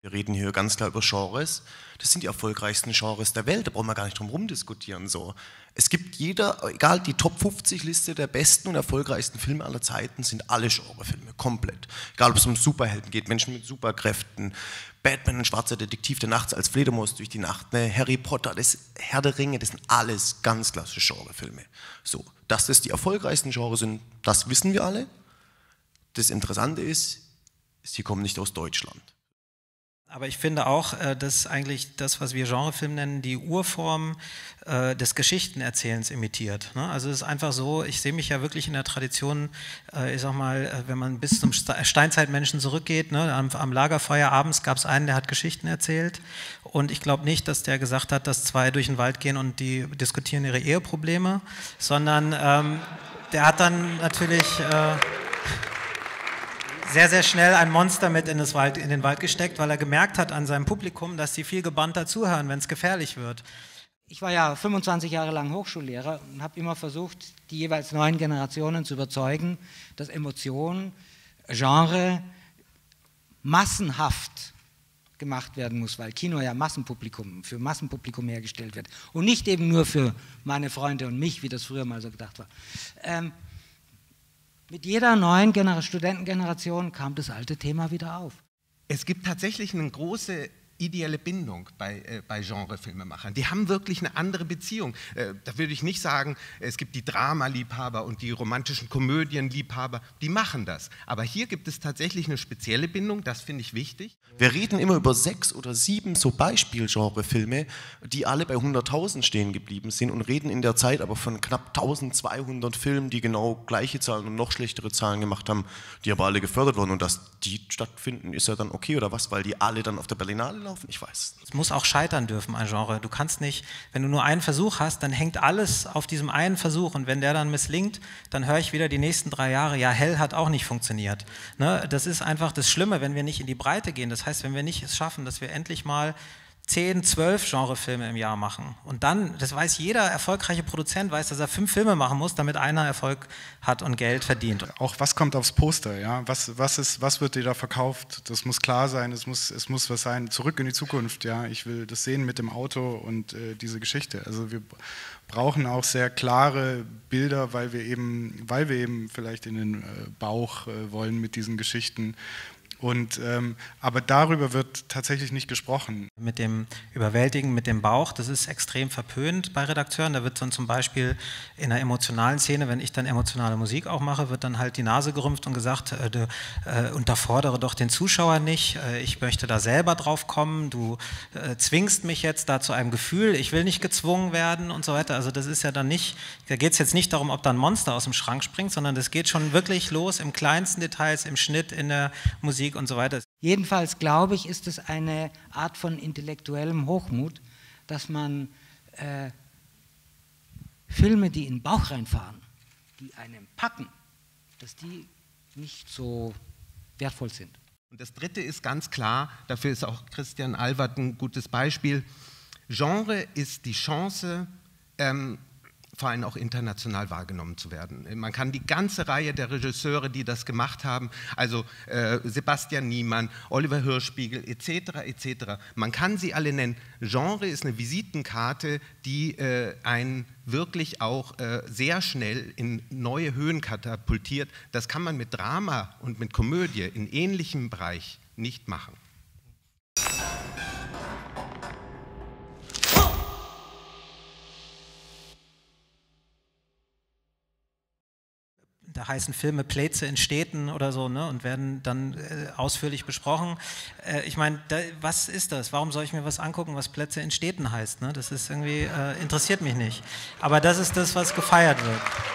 Wir reden hier ganz klar über Genres. Das sind die erfolgreichsten Genres der Welt, da brauchen wir gar nicht drum rumdiskutieren. So. Es gibt egal, die Top 50 Liste der besten und erfolgreichsten Filme aller Zeiten sind alle Genrefilme, komplett. Egal, ob es um Superhelden geht, Menschen mit Superkräften, Batman, ein schwarzer Detektiv, der nachts als Fledermaus durch die Nacht, ne? Harry Potter, Herr der Ringe, das sind alles ganz klassische Genrefilme. So, dass das die erfolgreichsten Genres sind, das wissen wir alle. Das Interessante ist, sie kommen nicht aus Deutschland. Aber ich finde auch, dass eigentlich das, was wir Genrefilm nennen, die Urform des Geschichtenerzählens imitiert. Ne? Also es ist einfach so, ich sehe mich ja wirklich in der Tradition, ich sag mal, wenn man bis zum Steinzeitmenschen zurückgeht, ne? Am Lagerfeuer abends gab es einen, der hat Geschichten erzählt und ich glaube nicht, dass der gesagt hat, dass zwei durch den Wald gehen und die diskutieren ihre Eheprobleme, sondern der hat dann natürlich sehr, sehr schnell ein Monster mit in den Wald gesteckt, weil er gemerkt hat an seinem Publikum, dass sie viel gebannter zuhören, wenn es gefährlich wird. Ich war ja 25 Jahre lang Hochschullehrer und habe immer versucht, die jeweils neuen Generationen zu überzeugen, dass Emotion, Genre massenhaft gemacht werden muss, weil Kino ja für Massenpublikum hergestellt wird und nicht eben nur für meine Freunde und mich, wie das früher mal so gedacht war. Mit jeder neuen Studentengeneration kam das alte Thema wieder auf. Es gibt tatsächlich eine große ideelle Bindung bei Genrefilmemachern. Die haben wirklich eine andere Beziehung. Da würde ich nicht sagen, es gibt die Dramaliebhaber und die romantischen Komödienliebhaber, die machen das. Aber hier gibt es tatsächlich eine spezielle Bindung, das finde ich wichtig. Wir reden immer über 6 oder 7 so Beispielgenrefilme, die alle bei 100.000 stehen geblieben sind und reden in der Zeit aber von knapp 1.200 Filmen, die genau gleiche Zahlen und noch schlechtere Zahlen gemacht haben, die aber alle gefördert wurden. Und dass die stattfinden, ist ja dann okay oder was, weil die alle dann auf der Berlinale laufen? Ich weiß. Es muss auch scheitern dürfen, ein Genre. Du kannst nicht, wenn du nur einen Versuch hast, dann hängt alles auf diesem einen Versuch und wenn der dann misslingt, dann höre ich wieder die nächsten 3 Jahre, ja, Hell hat auch nicht funktioniert. Ne? Das ist einfach das Schlimme, wenn wir nicht in die Breite gehen. Das heißt, wenn wir nicht es schaffen, dass wir endlich mal 10, 12 Genrefilme im Jahr machen. Und dann, das weiß jeder erfolgreiche Produzent, weiß, dass er 5 Filme machen muss, damit einer Erfolg hat und Geld verdient. Auch was kommt aufs Poster, ja? Was wird dir da verkauft? Das muss klar sein, es muss was sein, zurück in die Zukunft, ja? Ich will das sehen mit dem Auto und diese Geschichte. Also wir brauchen auch sehr klare Bilder, weil wir eben vielleicht in den Bauch wollen mit diesen Geschichten. Und, aber darüber wird tatsächlich nicht gesprochen. Mit dem Überwältigen, mit dem Bauch, das ist extrem verpönt bei Redakteuren. Da wird dann zum Beispiel in einer emotionalen Szene, wenn ich dann emotionale Musik auch mache, wird dann halt die Nase gerümpft und gesagt, unterfordere doch den Zuschauer nicht, ich möchte da selber drauf kommen, du zwingst mich jetzt da zu einem Gefühl, ich will nicht gezwungen werden und so weiter. Also das ist ja dann nicht, da geht es jetzt nicht darum, ob da ein Monster aus dem Schrank springt, sondern das geht schon wirklich los im kleinsten Details, im Schnitt, in der Musik und so weiter. Jedenfalls glaube ich, ist es eine Art von intellektuellem Hochmut, dass man Filme, die in den Bauch reinfahren, die einem packen, dass die nicht so wertvoll sind. Und das Dritte ist ganz klar, dafür ist auch Christian Alward ein gutes Beispiel, Genre ist die Chance, vor allem auch international wahrgenommen zu werden. Man kann die ganze Reihe der Regisseure, die das gemacht haben, also Sebastian Niemann, Oliver Hirschbiegel etc., man kann sie alle nennen. Genre ist eine Visitenkarte, die einen wirklich auch sehr schnell in neue Höhen katapultiert. Das kann man mit Drama und mit Komödie in ähnlichem Bereich nicht machen. Da heißen Filme Plätze in Städten oder so, ne, und werden dann ausführlich besprochen. Ich meine, was ist das? Warum soll ich mir was angucken, was Plätze in Städten heißt? Ne? Das ist irgendwie, interessiert mich nicht. Aber das ist das, was gefeiert wird.